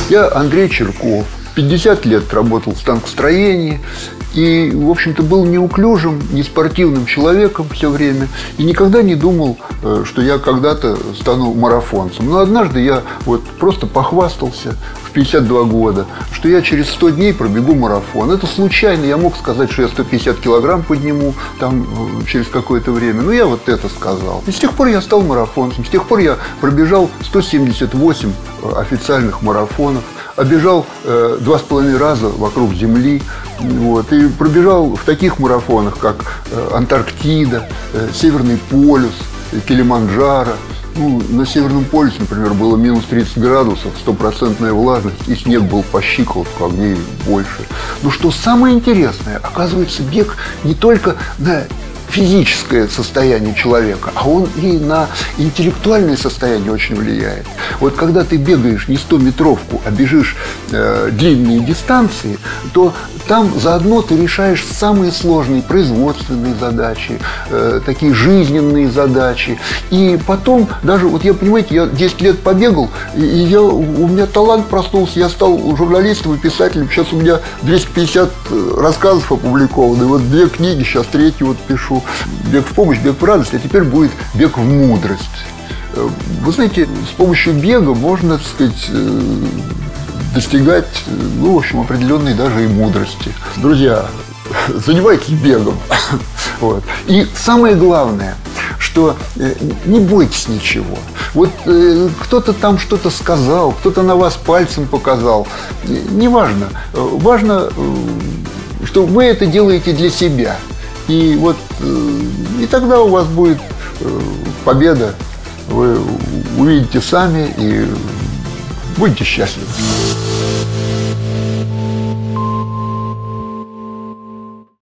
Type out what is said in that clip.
Я Андрей Чирков. 50 лет работал в станкостроении. И, в общем-то, был неуклюжим, неспортивным человеком все время. И никогда не думал, что я когда-то стану марафонцем. Но однажды я вот просто похвастался в 52 года, что я через 100 дней пробегу марафон. Это случайно. Я мог сказать, что я 150 килограмм подниму там через какое-то время. Но я вот это сказал. И с тех пор я стал марафонцем. С тех пор я пробежал 178 официальных марафонов. Обежал 2,5 раза вокруг Земли. Вот, и пробежал в таких марафонах, как Антарктида, Северный полюс, Килиманджаро. Ну, на Северном полюсе, например, было минус 30 градусов, 100% влажность, и снег был по щиколотку, а где больше. Но что самое интересное, оказывается, бег не только на физическое состояние человека, а он и на интеллектуальное состояние очень влияет. Вот когда ты бегаешь не 100-метровку, а бежишь длинные дистанции, то там заодно ты решаешь самые сложные производственные задачи, такие жизненные задачи. И потом, даже, вот я, понимаете, я 10 лет побегал, и у меня талант проснулся, я стал журналистом и писателем. Сейчас у меня 250 рассказов опубликованы. Вот 2 книги, сейчас 3-ю вот пишу. Бег в помощь, бег в радость, а теперь будет бег в мудрость. Вы знаете, с помощью бега можно, так сказать, достигать, ну, в общем, определенной даже и мудрости. Друзья, занимайтесь бегом. Вот. И самое главное, что не бойтесь ничего. Вот кто-то там что-то сказал, кто-то на вас пальцем показал. Неважно. Важно, что вы это делаете для себя. И вот и тогда у вас будет победа. Вы увидите сами и будете счастливы.